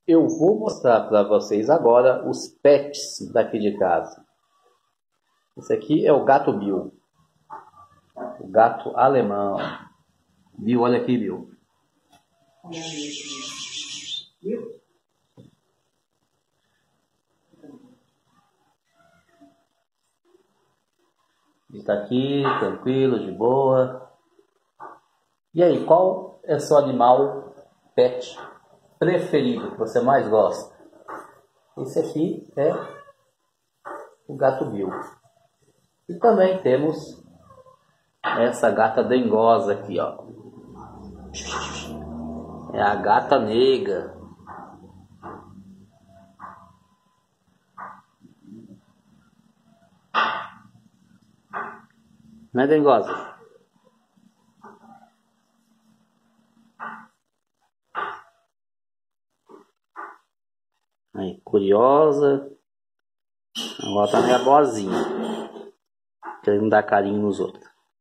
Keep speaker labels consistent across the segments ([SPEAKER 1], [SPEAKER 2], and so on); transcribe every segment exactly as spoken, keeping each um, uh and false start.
[SPEAKER 1] Eu vou mostrar para vocês agora os pets daqui de casa. Esse aqui é o gato Bill. O gato alemão. Bill, olha aqui, Bill. Bill? Ele está aqui, tranquilo, de boa. E aí, qual é o seu animal pet preferido, que você mais gosta? Esse aqui é o gato Bill. E também temos essa gata dengosa aqui, ó. É a gata negra. Não é dengosa? Aí, curiosa. Agora tá meio boazinha, querendo dar carinho nos outros.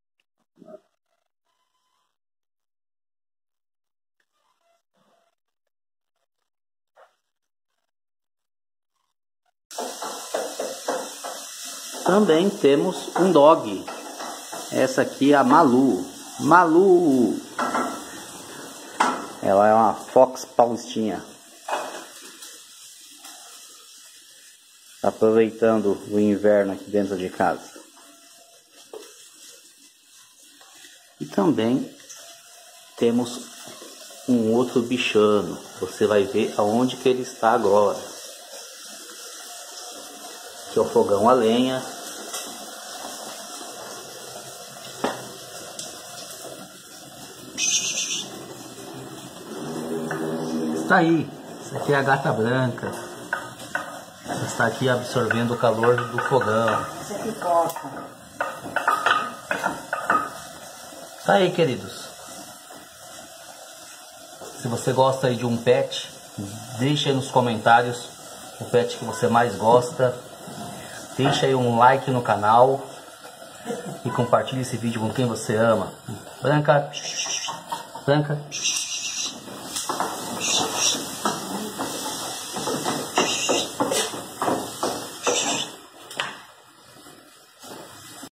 [SPEAKER 1] Também temos um dog. Essa aqui é a Malu. Malu! Ela é uma Fox Paulistinha. Aproveitando o inverno aqui dentro de casa. E também temos um outro bichano. Você vai ver aonde que ele está agora. Aqui é o fogão a lenha. Está aí. Essa aqui é a gata branca. Ela está aqui absorvendo o calor do fogão.
[SPEAKER 2] Essa é pipoca.
[SPEAKER 1] Tá aí, queridos. Se você gosta aí de um pet, deixa aí nos comentários o pet que você mais gosta. Deixa aí um like no canal e compartilhe esse vídeo com quem você ama. Branca, branca.